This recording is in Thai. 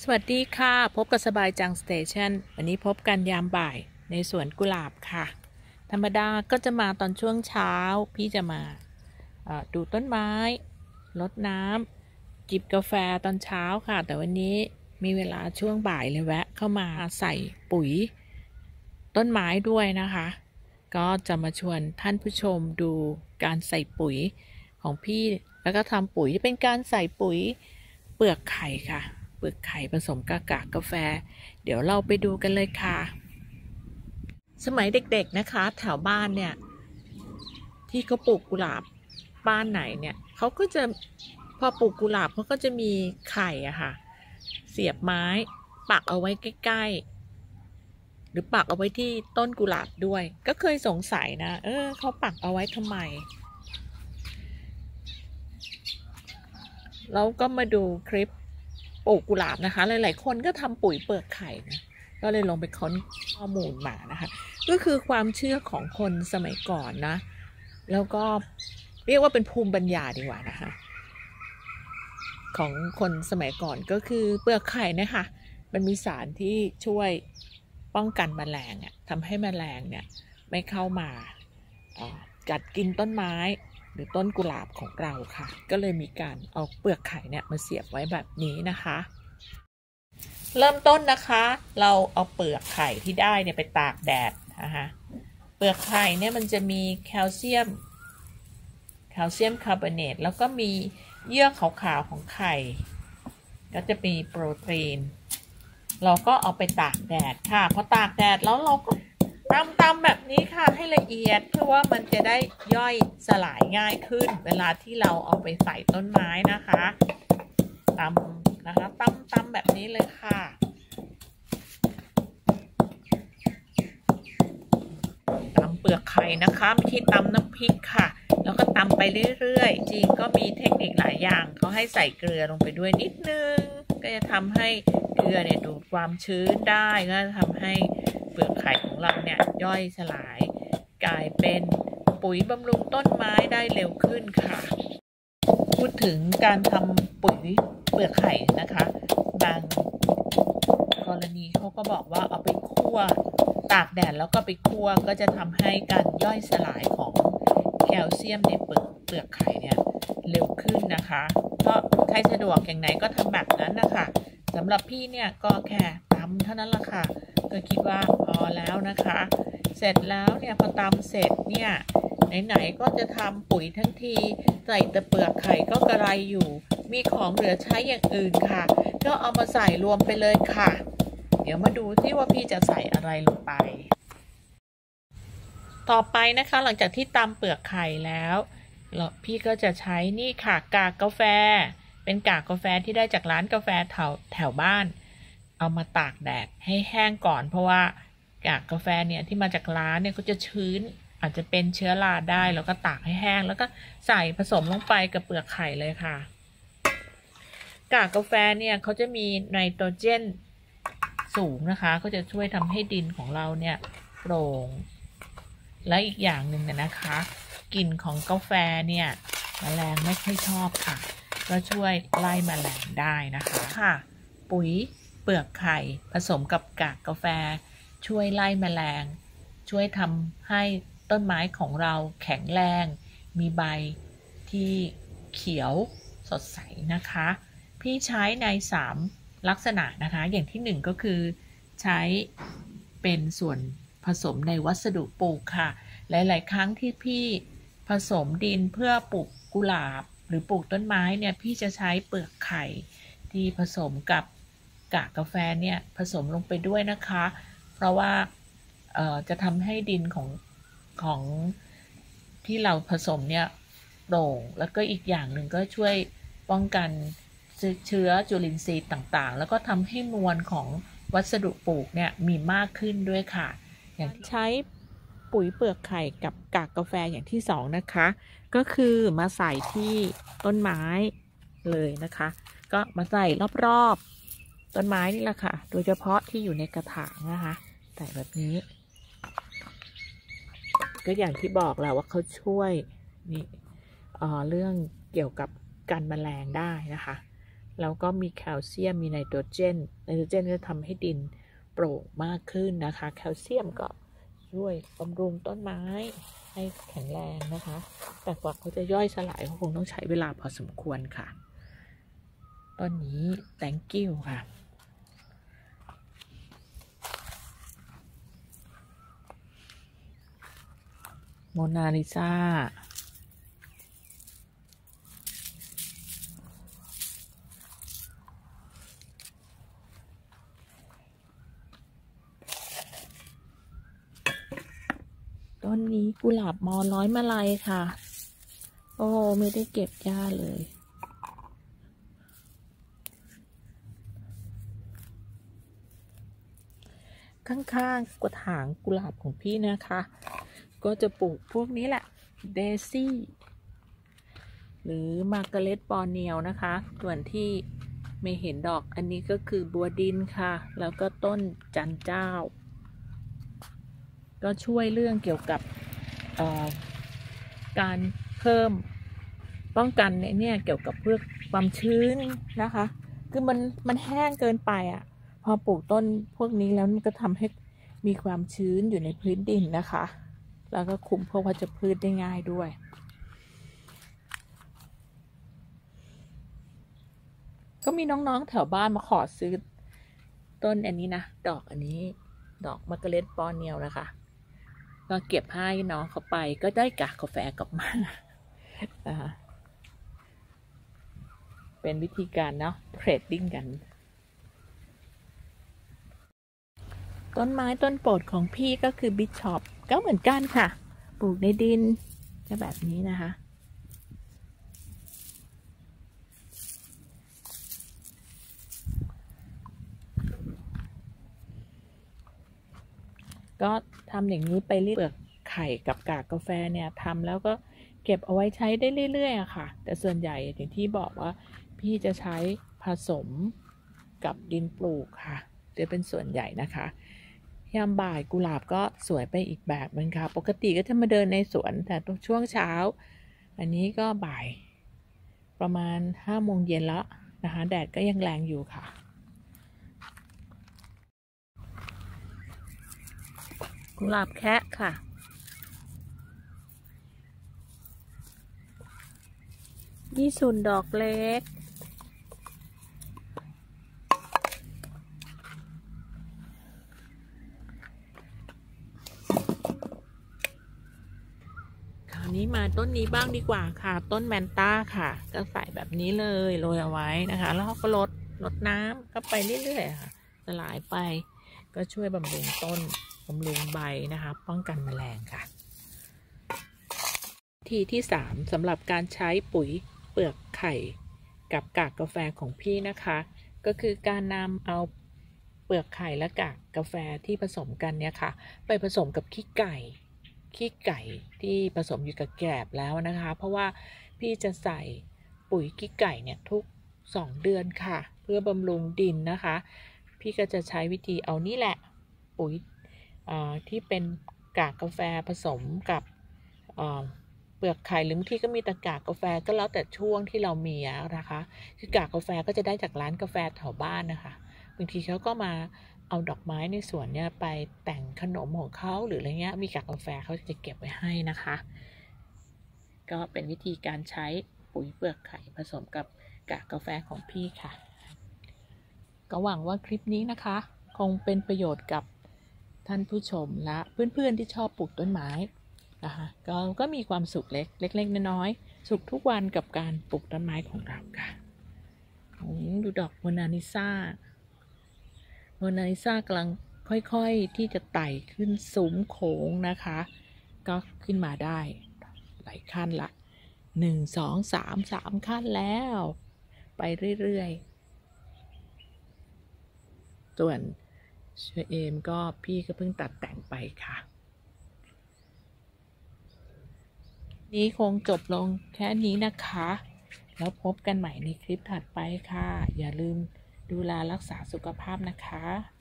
สวัสดีค่ะพบกับสบายจังสเตชันวันนี้พบกันยามบ่ายในสวนกุหลาบค่ะธรรมดาก็จะมาตอนช่วงเช้าพี่จะมาดูต้นไม้รดน้ำจิบกาแฟตอนเช้าค่ะแต่วันนี้มีเวลาช่วงบ่ายเลยแวะเข้ามาใส่ปุ๋ยต้นไม้ด้วยนะคะก็จะมาชวนท่านผู้ชมดูการใส่ปุ๋ยของพี่แล้วก็ทำปุ๋ยจะเป็นการใส่ปุ๋ยเปลือกไข่ค่ะเปลือกไข่ผสมกากกาแฟเดี๋ยวเราไปดูกันเลยค่ะสมัยเด็กๆนะคะแถวบ้านเนี่ยที่เขาปลูกกุหลาบบ้านไหนเนี่ยเขาก็จะพอปลูกกุหลาบเขาก็จะมีไข่อะค่ะเสียบไม้ปักเอาไว้ใกล้ๆหรือปักเอาไว้ที่ต้นกุหลาบด้วยก็เคยสงสัยนะเขาปักเอาไว้ทำไมเราก็มาดูคลิปปลูกกุหลาบนะคะหลายๆคนก็ทำปุ๋ยเปลือกไข่นะก็เลยลงไปค้นข้อมูลมานะคะก็คือความเชื่อของคนสมัยก่อนนะแล้วก็เรียกว่าเป็นภูมิปัญญาดีกว่านะคะของคนสมัยก่อนก็คือเปลือกไข่นะคะมันมีสารที่ช่วยป้องกันแมลงทำให้แมลงเนี่ยไม่เข้ามากัดกินต้นไม้หรือต้นกุหลาบของเราค่ะก็เลยมีการเอาเปลือกไข่เนี่ยมาเสียบไว้แบบนี้นะคะเริ่มต้นนะคะเราเอาเปลือกไข่ที่ได้เนี่ยไปตากแดดนะคะเปลือกไข่เนี่ยมันจะมีแคลเซียมคาร์บอเนตแล้วก็มีเยื่อขาวๆของไข่ก็จะมีโปรตีนเราก็เอาไปตากแดดค่ะพอตากแดดแล้วเราก็ตำแบบนี้ค่ะให้ละเอียดเพื่อว่ามันจะได้ย่อยสลายง่ายขึ้นเวลาที่เราเอาไปใส่ต้นไม้นะคะตำนะคะตำแบบนี้เลยค่ะตำเปลือกไข่นะคะไม่ใช่ตำน้ำพริกค่ะแล้วก็ตำไปเรื่อยๆจริงก็มีเทคนิคหลายอย่างเขาให้ใส่เกลือลงไปด้วยนิดนึงก็จะทำให้เกลือเนี่ยดูดความชื้นได้ก็จะทำให้เปลือกไข่ของเราเนี่ยย่อยสลายกลายเป็นปุ๋ยบำรุงต้นไม้ได้เร็วขึ้นค่ะพูดถึงการทำปุ๋ยเปลือกไข่นะคะบางกรณีเขาก็บอกว่าเอาไปคั่วตากแดดแล้วก็ไปคั่วก็จะทำให้การย่อยสลายของแคลเซียมในเปลือกไข่เนี่ยเร็วขึ้นนะคะก็ใครสะดวกอย่างไหนก็ทำแบบนั้นนะคะสำหรับพี่เนี่ยก็แค่ตำเท่านั้นละค่ะก็คิดว่าพอแล้วนะคะเสร็จแล้วเนี่ยพอตำเสร็จเนี่ยไหนๆก็จะทำปุ๋ยทั้งทีใส่แต่เปลือกไข่ก็กระไรอยู่มีของเหลือใช้อย่างอื่นค่ะก็เอามาใส่รวมไปเลยค่ะเดี๋ยวมาดูที่ว่าพี่จะใส่อะไรลงไปต่อไปนะคะหลังจากที่ตำเปลือกไข่แล้วพี่ก็จะใช้นี่ค่ะกากกาแฟเป็นกากกาแฟที่ได้จากร้านกาแฟแถวบ้านเอามาตากแดดให้แห้งก่อนเพราะว่ากากกาแฟเนี่ยที่มาจากร้านเนี่ยเขาจะชื้นอาจจะเป็นเชื้อราได้แล้วก็ตากให้แห้งแล้วก็ใส่ผสมลงไปกับเปลือกไข่เลยค่ะกากกาแฟเนี่ยเขาจะมีไนโตรเจนสูงนะคะก็จะช่วยทำให้ดินของเราเนี่ยโปร่งและอีกอย่างหนึ่งนะคะกลิ่นของกาแฟเนี่ยแมลงไม่ค่อยชอบค่ะก็ช่วยไล่แมลงได้นะคะค่ะปุ๋ยเปลือกไข่ผสมกับกากกาแฟช่วยไล่แมลงช่วยทำให้ต้นไม้ของเราแข็งแรงมีใบที่เขียวสดใสนะคะพี่ใช้ใน3ลักษณะนะคะอย่างที่1ก็คือใช้เป็นส่วนผสมในวัสดุปลูกค่ะหลายๆครั้งที่พี่ผสมดินเพื่อปลูกกุหลาบหรือปลูกต้นไม้เนี่ยพี่จะใช้เปลือกไข่ที่ผสมกับกากกาแฟเนี่ยผสมลงไปด้วยนะคะเพราะว่าจะทำให้ดินของที่เราผสมเนี่ยโปร่งแล้วก็อีกอย่างหนึ่งก็ช่วยป้องกันเชื้อจุลินทรีย์ต่างๆแล้วก็ทำให้มวลของวัสดุปลูกเนี่ยมีมากขึ้นด้วยค่ะอย่างที่ใช้ปุ๋ยเปลือกไข่กับกากกาแฟอย่างที่2นะคะก็คือมาใส่ที่ต้นไม้เลยนะคะก็มาใส่รอบๆต้นไม้นี่แหละค่ะโดยเฉพาะที่อยู่ในกระถางนะคะใส่แบบนี้ก็อย่างที่บอกแล้วว่าเขาช่วยนี่เรื่องเกี่ยวกับกันแมลงได้นะคะแล้วก็มีแคลเซียมมีไนโตรเจนก็ทำให้ดินโปร่งมากขึ้นนะคะแคลเซียมก็ช่วยบำรุงต้นไม้ให้แข็งแรงนะคะแต่กว่าเขาจะย่อยสลายเขาคงต้องใช้เวลาพอสมควรค่ะต้นนี้ thank you ค่ะโมนาลิซาต้นนี้กุหลาบมอร้อยมาลัยค่ะโอ้ไม่ได้เก็บหญ้าเลยข้างๆกระถางกุหลาบของพี่นะคะก็จะปลูกพวกนี้แหละเดซี่หรือมาร์กาเร็ตบอร์เนียวนะคะส่วนที่ไม่เห็นดอกอันนี้ก็คือบัวดินค่ะแล้วก็ต้นจันเจ้าก็ช่วยเรื่องเกี่ยวกับการเพิ่มป้องกันเนี่ยเกี่ยวกับเพื่อความชื้นนะคะคือมันแห้งเกินไปอ่ะพอปลูกต้นพวกนี้แล้วมันก็ทำให้มีความชื้นอยู่ในพื้นดินนะคะแล้วก็คุมพวกวัชพืชได้ง่ายด้วยก็มีน้องๆแถวบ้านมาขอซื้อต้นอันนี้นะดอกอันนี้ดอกมาร์กาเร็ตบอร์เนียวนะคะก็เก็บให้น้องเขาไปก็ได้กากกาแฟกลับมาเป็นวิธีการเนาะเทรดดิ้งกันต้นไม้ต้นโปรดของพี่ก็คือบิชชอปก็เหมือนกันค่ะปลูกในดินจะแบบนี้นะคะก็ทำอย่างนี้ไปเรื่อยๆไข่กับกากกาแฟเนี่ยทำแล้วก็เก็บเอาไว้ใช้ได้เรื่อยๆอะค่ะแต่ส่วนใหญ่อย่างที่บอกว่าพี่จะใช้ผสมกับดินปลูกค่ะจะเป็นส่วนใหญ่นะคะยามบ่ายกุหลาบก็สวยไปอีกแบบนึงค่ะปกติก็จะมาเดินในสวนแต่ช่วงเช้าอันนี้ก็บ่ายประมาณ5 โมงเย็นแล้วนะคะแดดก็ยังแรงอยู่ค่ะกุหลาบแคะค่ะยี่สุนดอกเล็กนี้มาต้นนี้บ้างดีกว่าค่ะต้นแมนต้าค่ะก็ใส่แบบนี้เลยโรยเอาไว้นะคะแล้วก็ลดน้ำก็ไปเรื่อยๆค่ะสลายไปก็ช่วยบำรุงต้นบำรุงใบนะคะป้องกันแมลงค่ะที่3สำหรับการใช้ปุ๋ยเปลือกไข่กับกากกาแฟของพี่นะคะก็คือการนำเอาเปลือกไข่และกากกาแฟที่ผสมกันเนี่ยค่ะไปผสมกับขี้ไก่ที่ผสมอยู่กับแกลบแล้วนะคะเพราะว่าพี่จะใส่ปุ๋ยขี้ไก่เนี่ยทุก2 เดือนค่ะเพื่อบำรุงดินนะคะพี่ก็จะใช้วิธีเอานี่แหละปุ๋ยที่เป็นกากกาแฟผสมกับเปลือกไข่หรือบางทีก็มีแต่กากกาแฟก็แล้วแต่ช่วงที่เรามีนะคะคือกากกาแฟก็จะได้จากร้านกาแฟแถวบ้านนะคะบางทีเขาก็มาเอาดอกไม้ในสวนเนี่ยไปแต่งขนมของเขาหรืออะไรเงี้ยมีกากกาแฟเขาจะเก็บไว้ให้นะคะก็เป็นวิธีการใช้ปุ๋ยเปลือกไข่ผสมกับกากกาแฟของพี่ค่ะก็หวังว่าคลิปนี้นะคะคงเป็นประโยชน์กับท่านผู้ชมและเพื่อนๆที่ชอบปลูกต้นไม้นะคะก็มีความสุขเล็กๆน้อยๆสุขทุกวันกับการปลูกต้นไม้ของเราค่ะดูดอกโมนาลิซากำลังค่อยๆที่จะไต่ขึ้นซุ้มโค้งนะคะก็ขึ้นมาได้หลายขั้นละ1 2 3 ขั้นแล้วไปเรื่อยๆส่วนเชอเอมก็พี่ก็เพิ่งตัดแต่งไปค่ะนี้คงจบลงแค่นี้นะคะแล้วพบกันใหม่ในคลิปถัดไปค่ะอย่าลืมดูแลรักษาสุขภาพนะคะ